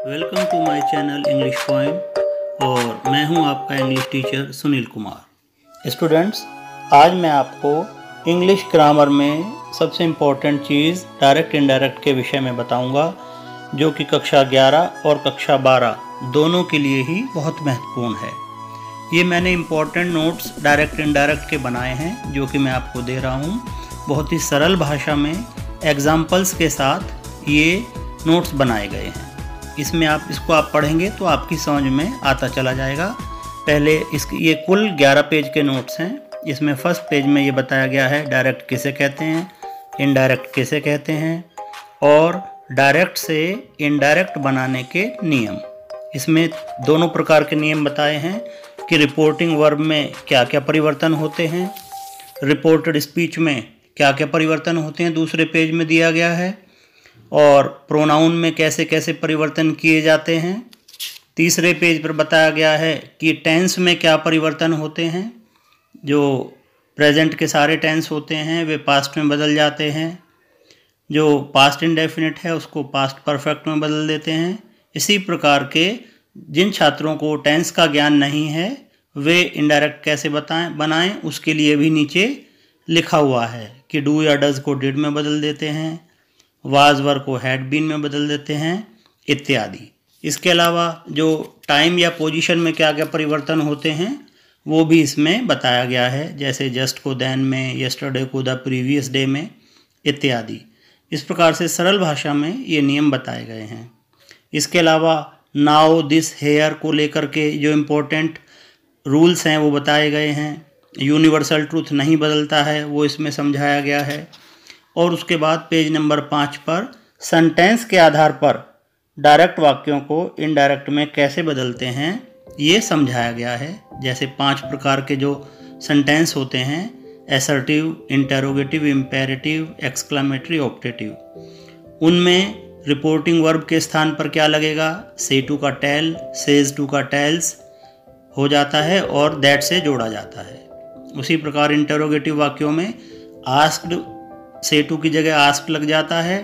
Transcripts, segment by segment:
Welcome to my channel English point और मैं हूं आपका English teacher Sunil Kumar. Students, आज मैं आपको इंग्लिश ग्रामर में सबसे इम्पोर्टेंट चीज़ डायरेक्ट इनडायरेक्ट के विषय में बताऊंगा, जो कि कक्षा 11 और कक्षा 12 दोनों के लिए ही बहुत महत्वपूर्ण है। ये मैंने इम्पोर्टेंट नोट्स डायरेक्ट इनडायरेक्ट के बनाए हैं, जो कि मैं आपको दे रहा हूँ बहुत ही सरल भाषा में एग्जाम्पल्स के साथ ये नोट्स बनाए गए हैं। इसमें इसको आप पढ़ेंगे तो आपकी समझ में आता चला जाएगा। पहले ये कुल 11 पेज के नोट्स हैं। इसमें फर्स्ट पेज में ये बताया गया है डायरेक्ट किसे कहते हैं, इनडायरेक्ट किसे कहते हैं और डायरेक्ट से इनडायरेक्ट बनाने के नियम। इसमें दोनों प्रकार के नियम बताए हैं कि रिपोर्टिंग वर्ब में क्या क्या परिवर्तन होते हैं, रिपोर्टेड स्पीच में क्या क्या परिवर्तन होते हैं, दूसरे पेज में दिया गया है, और प्रोनाउन में कैसे कैसे परिवर्तन किए जाते हैं। तीसरे पेज पर बताया गया है कि टेंस में क्या परिवर्तन होते हैं। जो प्रेजेंट के सारे टेंस होते हैं वे पास्ट में बदल जाते हैं, जो पास्ट इंडेफिनिट है उसको पास्ट परफेक्ट में बदल देते हैं। इसी प्रकार के जिन छात्रों को टेंस का ज्ञान नहीं है वे इनडायरेक्ट कैसे बनाएं, उसके लिए भी नीचे लिखा हुआ है कि डू या डज को डिड में बदल देते हैं, वाज वर को हैड बीन में बदल देते हैं इत्यादि। इसके अलावा जो टाइम या पोजीशन में क्या क्या परिवर्तन होते हैं वो भी इसमें बताया गया है, जैसे जस्ट को देन में, यस्टरडे को द प्रीवियस डे में इत्यादि। इस प्रकार से सरल भाषा में ये नियम बताए गए हैं। इसके अलावा नाउ दिस हेयर को लेकर के जो इम्पोर्टेंट रूल्स हैं वो बताए गए हैं। यूनिवर्सल ट्रूथ नहीं बदलता है वो इसमें समझाया गया है। और उसके बाद पेज नंबर 5 पर सेंटेंस के आधार पर डायरेक्ट वाक्यों को इनडायरेक्ट में कैसे बदलते हैं ये समझाया गया है। जैसे 5 प्रकार के जो सेंटेंस होते हैं, assertive, interrogative, imperative, exclamatory, optative, उनमें रिपोर्टिंग वर्ब के स्थान पर क्या लगेगा, से टू का टेल, सेज टू का टेल्स हो जाता है और दैट से जोड़ा जाता है। उसी प्रकार इंटेरोगेटिव वाक्यों में आस्क्ड से टू की जगह आस्क लग जाता है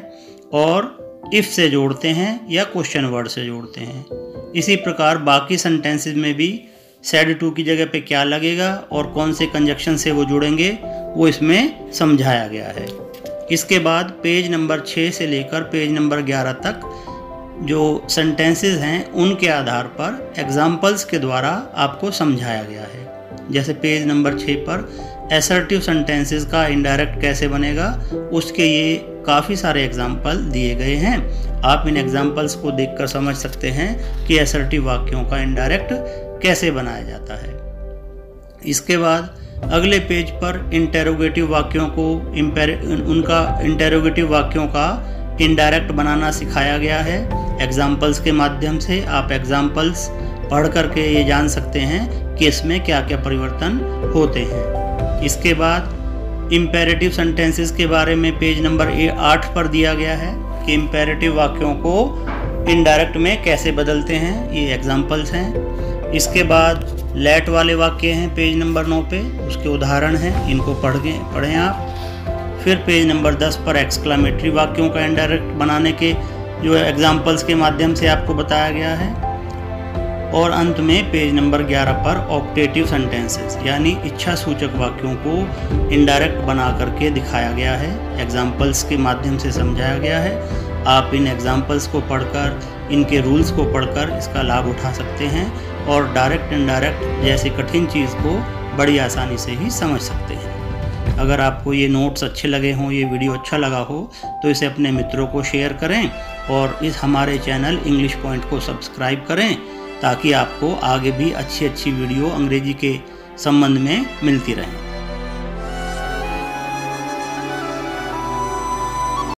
और इफ़ से जोड़ते हैं या क्वेश्चन वर्ड से जोड़ते हैं। इसी प्रकार बाकी सेंटेंसेस में भी सेड टू की जगह पे क्या लगेगा और कौन से कंजक्शन से वो जुड़ेंगे वो इसमें समझाया गया है। इसके बाद पेज नंबर 6 से लेकर पेज नंबर 11 तक जो सेंटेंसेस हैं उनके आधार पर एग्जाम्पल्स के द्वारा आपको समझाया गया है। जैसे पेज नंबर 6 पर असर्टिव सेंटेंसेस का इनडायरेक्ट कैसे बनेगा उसके ये काफ़ी सारे एग्जाम्पल दिए गए हैं। आप इन एग्जाम्पल्स को देखकर समझ सकते हैं कि असर्टिव वाक्यों का इनडायरेक्ट कैसे बनाया जाता है। इसके बाद अगले पेज पर इंटेरोगेटिव वाक्यों को उनका इंटेरोगेटिव वाक्यों का इनडायरेक्ट बनाना सिखाया गया है। एग्जाम्पल्स के माध्यम से आप एग्जाम्पल्स पढ़ करके ये जान सकते हैं कि इसमें क्या क्या परिवर्तन होते हैं। इसके बाद इम्पेरेटिव सेंटेंसेस के बारे में पेज नंबर 8 पर दिया गया है कि इम्पेरेटिव वाक्यों को इनडायरेक्ट में कैसे बदलते हैं, ये एग्जाम्पल्स हैं। इसके बाद लेट वाले वाक्य हैं पेज नंबर 9 पे, उसके उदाहरण हैं, इनको पढ़ें आप। फिर पेज नंबर 10 पर एक्सक्लेमेटरी वाक्यों का इनडायरेक्ट बनाने के जो एग्जाम्पल्स के माध्यम से आपको बताया गया है। और अंत में पेज नंबर 11 पर ऑप्टेटिव सेंटेंसेस यानी इच्छा सूचक वाक्यों को इनडायरेक्ट बना करके दिखाया गया है, एग्जाम्पल्स के माध्यम से समझाया गया है। आप इन एग्जाम्पल्स को पढ़कर, इनके रूल्स को पढ़कर इसका लाभ उठा सकते हैं और डायरेक्ट इनडायरेक्ट जैसी कठिन चीज़ को बड़ी आसानी से ही समझ सकते हैं। अगर आपको ये नोट्स अच्छे लगे हों, ये वीडियो अच्छा लगा हो तो इसे अपने मित्रों को शेयर करें और इस हमारे चैनल इंग्लिश पॉइंट को सब्सक्राइब करें ताकि आपको आगे भी अच्छी वीडियो अंग्रेजी के संबंध में मिलती रहें।